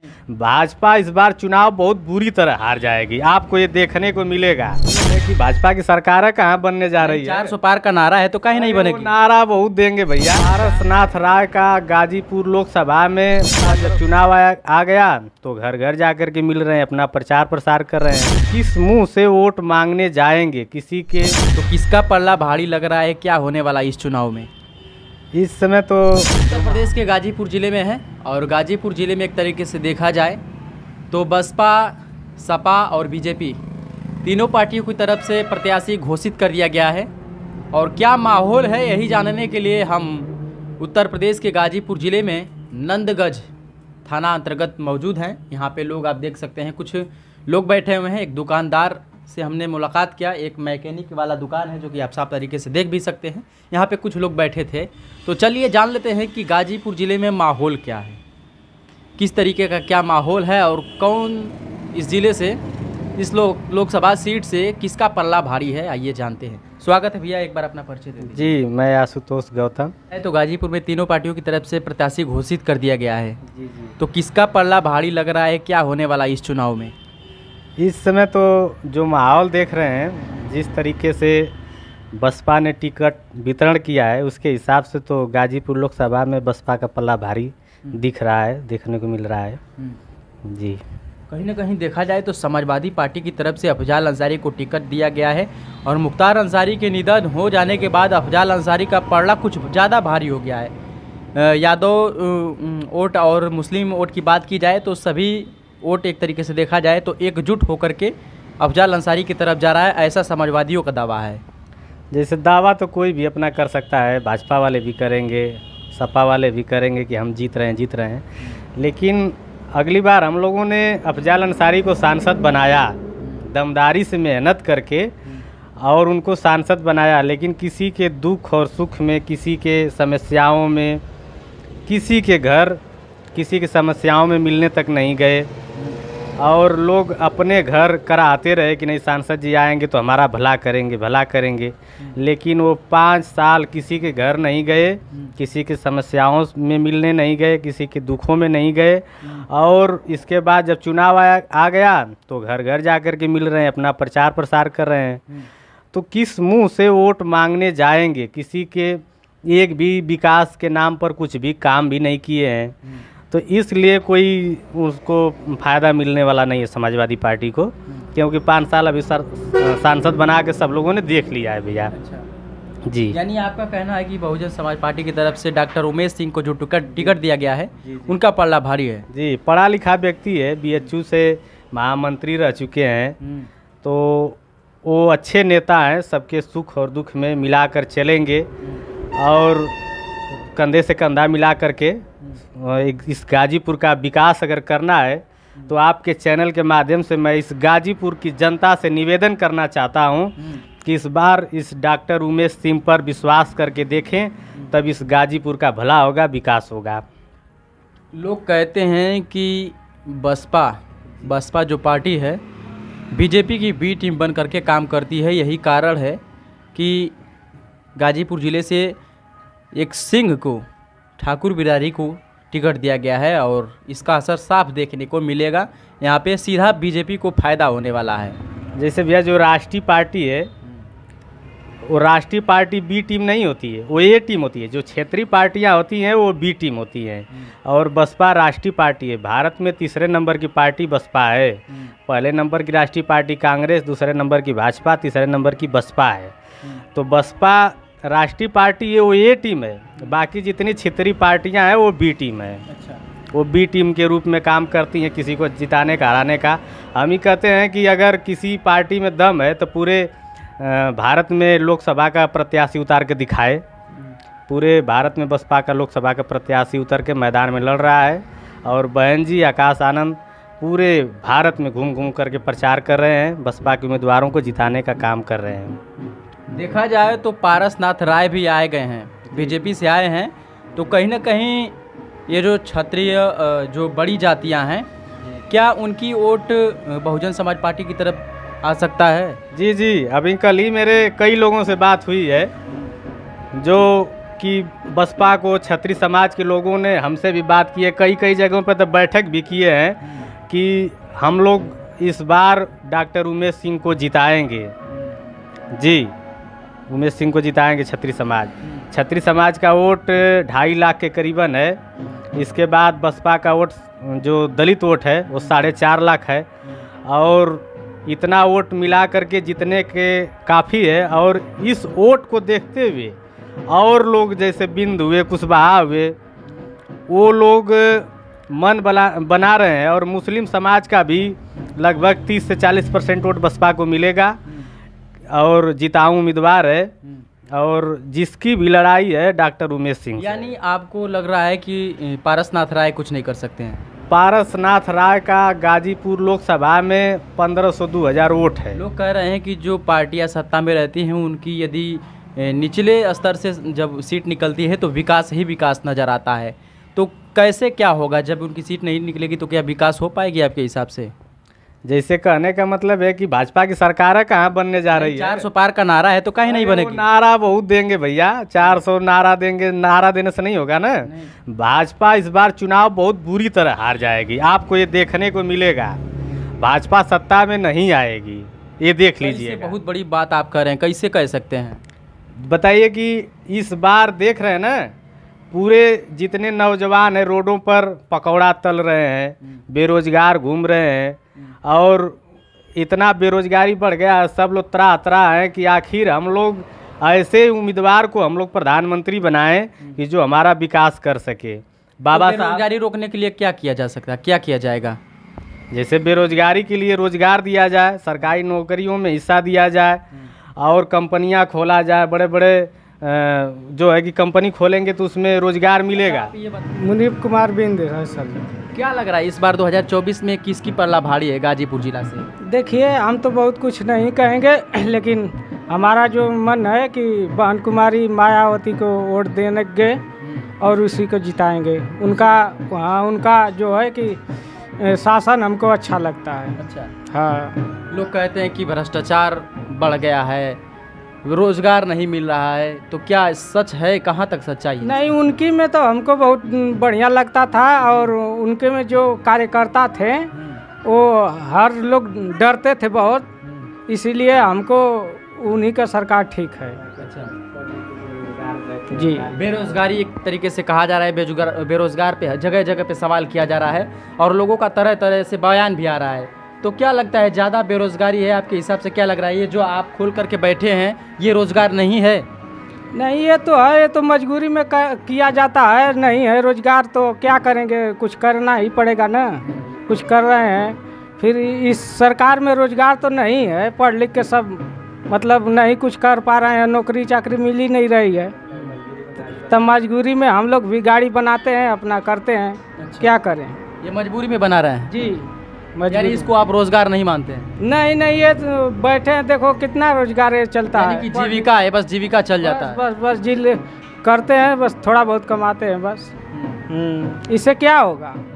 भाजपा इस बार चुनाव बहुत बुरी तरह हार जाएगी, आपको ये देखने को मिलेगा कि भाजपा की सरकार कहाँ बनने जा रही है। 400 पार का नारा है तो कहीं नहीं बनेगी। नारा बहुत देंगे भैया। पारसनाथ राय का गाजीपुर लोकसभा में जब चुनाव आ गया तो घर घर जाकर के मिल रहे हैं, अपना प्रचार प्रसार कर रहे हैं। किस मुंह से वोट मांगने जाएंगे किसी के। तो किसका पल्ला भारी लग रहा है, क्या होने वाला इस चुनाव में? इस समय तो उत्तर प्रदेश के गाजीपुर ज़िले में है और गाजीपुर ज़िले में एक तरीके से देखा जाए तो बसपा, सपा और बीजेपी तीनों पार्टियों की तरफ से प्रत्याशी घोषित कर दिया गया है। और क्या माहौल है यही जानने के लिए हम उत्तर प्रदेश के गाजीपुर ज़िले में नंदगंज थाना अंतर्गत मौजूद हैं। यहाँ पे लोग आप देख सकते हैं, कुछ लोग बैठे हुए हैं। एक दुकानदार से हमने मुलाकात किया, एक मैकेनिक वाला दुकान है जो कि आप साफ तरीके से देख भी सकते हैं। यहाँ पे कुछ लोग बैठे थे, तो चलिए जान लेते हैं कि गाजीपुर ज़िले में माहौल क्या है, किस तरीके का क्या माहौल है और कौन इस ज़िले से, इस लोकसभा सीट से किसका पल्ला भारी है। आइए जानते हैं। स्वागत है भैया, एक बार अपना परिचय दे दीजिए। जी, मैं आशुतोष गौतम। तो गाजीपुर में तीनों पार्टियों की तरफ से प्रत्याशी घोषित कर दिया गया है। जी। तो किसका पल्ला भारी लग रहा है, क्या होने वाला इस चुनाव में? इस समय तो जो माहौल देख रहे हैं, जिस तरीके से बसपा ने टिकट वितरण किया है उसके हिसाब से तो गाजीपुर लोकसभा में बसपा का पल्ला भारी दिख रहा है, देखने को मिल रहा है। जी, कहीं ना कहीं देखा जाए तो समाजवादी पार्टी की तरफ से अफजाल अंसारी को टिकट दिया गया है और मुख्तार अंसारी के निधन हो जाने के बाद अफजाल अंसारी का पलड़ा कुछ ज़्यादा भारी हो गया है। यादव वोट और मुस्लिम वोट की बात की जाए तो सभी वोट एक तरीके से देखा जाए तो एकजुट होकर के अफजाल अंसारी की तरफ जा रहा है, ऐसा समाजवादियों का दावा है। जैसे दावा तो कोई भी अपना कर सकता है, भाजपा वाले भी करेंगे, सपा वाले भी करेंगे कि हम जीत रहे हैं। लेकिन अगली बार हम लोगों ने अफजाल अंसारी को सांसद बनाया, दमदारी से मेहनत करके और उनको सांसद बनाया, लेकिन किसी के दुख और सुख में, किसी के समस्याओं में, किसी के घर, किसी की समस्याओं में मिलने तक नहीं गए और लोग अपने घर कराते रहे कि नहीं सांसद जी आएंगे तो हमारा भला करेंगे। लेकिन वो 5 साल किसी के घर नहीं गए, किसी की समस्याओं में मिलने नहीं गए, किसी के दुखों में नहीं गए। और इसके बाद जब चुनाव आ गया तो घर घर जा कर के मिल रहे हैं, अपना प्रचार प्रसार कर रहे हैं। तो किस मुंह से वोट मांगने जाएंगे, किसी के एक भी विकास के नाम पर कुछ भी काम भी नहीं किए हैं, तो इसलिए कोई उसको फ़ायदा मिलने वाला नहीं है समाजवादी पार्टी को, क्योंकि 5 साल अभी सांसद बना के सब लोगों ने देख लिया है भैया। अच्छा जी, यानी आपका कहना है कि बहुजन समाज पार्टी की तरफ से डॉक्टर उमेश सिंह को जो टिकट दिया गया है उनका पल्ला भारी है। जी, पढ़ा लिखा व्यक्ति है, BHU से महामंत्री रह चुके हैं, तो वो अच्छे नेता हैं, सबके सुख और दुख में मिलाकर चलेंगे और कंधे से कंधा मिला करके इस गाजीपुर का विकास अगर करना है तो आपके चैनल के माध्यम से मैं इस गाजीपुर की जनता से निवेदन करना चाहता हूं कि इस बार इस डॉक्टर उमेश सिंह पर विश्वास करके देखें, तब इस गाजीपुर का भला होगा, विकास होगा। लोग कहते हैं कि बसपा जो पार्टी है बीजेपी की बी टीम बन करके काम करती है। यही कारण है कि गाजीपुर ज़िले से एक सिंह को, ठाकुर बिरारी को टिकट दिया गया है और इसका असर साफ देखने को मिलेगा। यहाँ पे सीधा बीजेपी को फ़ायदा होने वाला है। जैसे भैया जो राष्ट्रीय पार्टी है वो राष्ट्रीय पार्टी बी टीम नहीं होती है, वो ए टीम होती है। जो क्षेत्रीय पार्टियां होती हैं वो बी टीम होती हैं और बसपा राष्ट्रीय पार्टी है। भारत में तीसरे नंबर की पार्टी बसपा है। पहले नंबर की राष्ट्रीय पार्टी कांग्रेस, दूसरे नंबर की भाजपा, तीसरे नंबर की बसपा है। तो बसपा राष्ट्रीय पार्टी है, वो ए टीम है, बाकी जितनी क्षेत्रीय पार्टियां हैं वो बी टीम है। अच्छा, वो बी टीम के रूप में काम करती हैं, किसी को जिताने का, हराने का। हम ही कहते हैं कि अगर किसी पार्टी में दम है तो पूरे भारत में लोकसभा का प्रत्याशी उतार के दिखाए। पूरे भारत में बसपा का लोकसभा का प्रत्याशी उतर के मैदान में लड़ रहा है और बहन जी आकाश आनंद पूरे भारत में घूम घूम करके प्रचार कर रहे हैं, बसपा के उम्मीदवारों को जिताने का काम कर रहे हैं। देखा जाए तो पारसनाथ राय भी आए गए हैं, बीजेपी से आए हैं, तो कहीं ना कहीं ये जो क्षत्रिय जो बड़ी जातियां हैं, क्या उनकी वोट बहुजन समाज पार्टी की तरफ आ सकता है? जी, अभी कल ही मेरे कई लोगों से बात हुई है जो कि बसपा को छत्री समाज के लोगों ने हमसे भी बात की है, कई कई जगहों पर तो बैठक भी किए हैं कि हम लोग इस बार डॉक्टर उमेश सिंह को जिताएंगे। जी, उमेश सिंह को जिताएंगे छत्री समाज। छत्री समाज का वोट 2.5 लाख के करीबन है। इसके बाद बसपा का वोट जो दलित वोट है वो 4.5 लाख है, और इतना वोट मिला करके जितने के काफ़ी है। और इस वोट को देखते हुए और लोग जैसे बिंद हुए, कुशवाहा हुए, वो लोग मन बना रहे हैं। और मुस्लिम समाज का भी लगभग 30 से 40% वोट बसपा को मिलेगा और जिताऊ उम्मीदवार है, और जिसकी भी लड़ाई है डॉक्टर उमेश सिंह। यानी आपको लग रहा है कि पारसनाथ राय कुछ नहीं कर सकते हैं? पारसनाथ राय का गाजीपुर लोकसभा में 1500-2000 वोट है। लोग कह रहे हैं कि जो पार्टियां सत्ता में रहती हैं उनकी यदि निचले स्तर से जब सीट निकलती है तो विकास ही विकास नज़र आता है। तो कैसे क्या होगा जब उनकी सीट नहीं निकलेगी, तो क्या विकास हो पाएगी आपके हिसाब से? जैसे कहने का मतलब है कि भाजपा की सरकार कहाँ बनने जा रही है। 400 पार का नारा है तो कहीं नहीं बनेगी। नारा बहुत देंगे भैया, 400 नारा देंगे, नारा देने से नहीं होगा ना। भाजपा इस बार चुनाव बहुत बुरी तरह हार जाएगी, आपको ये देखने को मिलेगा। भाजपा सत्ता में नहीं आएगी, ये देख लीजिए। बहुत बड़ी बात आप कह रहे हैं, कैसे कह सकते हैं बताइए? कि इस बार देख रहे हैं ना, पूरे जितने नौजवान हैं रोडों पर पकौड़ा तल रहे हैं, बेरोजगार घूम रहे हैं, और इतना बेरोजगारी बढ़ गया, सब लोग त्राह हैं कि आखिर हम लोग ऐसे उम्मीदवार को हम लोग प्रधानमंत्री बनाएं कि जो हमारा विकास कर सके। बाबा साहब, बेरोजगारी रोकने के लिए क्या किया जा सकता है, क्या किया जाएगा? जैसे बेरोजगारी के लिए रोजगार दिया जाए, सरकारी नौकरियों में हिस्सा दिया जाए, और कंपनियां खोला जाए। बड़े बड़े जो है कि कंपनी खोलेंगे तो उसमें रोजगार मिलेगा। मुनीब कुमार बिंद है सर। क्या लग रहा है इस बार 2024 में किसकी पल्ला भारी है गाजीपुर जिला से? देखिए, हम तो बहुत कुछ नहीं कहेंगे, लेकिन हमारा जो मन है कि बहन कुमारी मायावती को वोट देंगे और उसी को जिताएंगे। उनका जो है कि शासन हमको अच्छा लगता है। अच्छा, हाँ। लोग कहते हैं कि भ्रष्टाचार बढ़ गया है, रोजगार नहीं मिल रहा है, तो क्या सच है? कहाँ तक सच्चाई है? नहीं, उनकी में तो हमको बहुत बढ़िया लगता था, और उनके में जो कार्यकर्ता थे वो हर लोग डरते थे बहुत, इसीलिए हमको उन्हीं का सरकार ठीक है। अच्छा जी। बेरोजगारी एक तरीके से कहा जा रहा है, बेरोजगार पे जगह जगह पे सवाल किया जा रहा है और लोगों का तरह तरह से बयान भी आ रहा है। तो क्या लगता है, ज़्यादा बेरोजगारी है आपके हिसाब से? क्या लग रहा है ये जो आप खोल करके बैठे हैं ये रोजगार नहीं है? नहीं, ये तो है, ये तो मजबूरी में किया जाता है। नहीं है रोजगार तो क्या करेंगे, कुछ करना ही पड़ेगा ना। कुछ कर रहे हैं, फिर इस सरकार में रोजगार तो नहीं है, पढ़ लिख के सब मतलब नहीं कुछ कर पा रहे हैं, नौकरी चाकरी मिल ही नहीं रही है, तब मजबूरी में हम लोग भी गाड़ी बनाते हैं, अपना करते हैं। अच्छा। क्या करें, ये मजबूरी में बना रहे हैं जी। यानी इसको आप रोजगार नहीं मानते हैं? नहीं नहीं, ये तो बैठे हैं, देखो कितना रोजगार ये चलता है। कि जीविका है, बस जीविका चल जाता है। बस बस जिल करते हैं, बस थोड़ा बहुत कमाते हैं बस। इससे क्या होगा?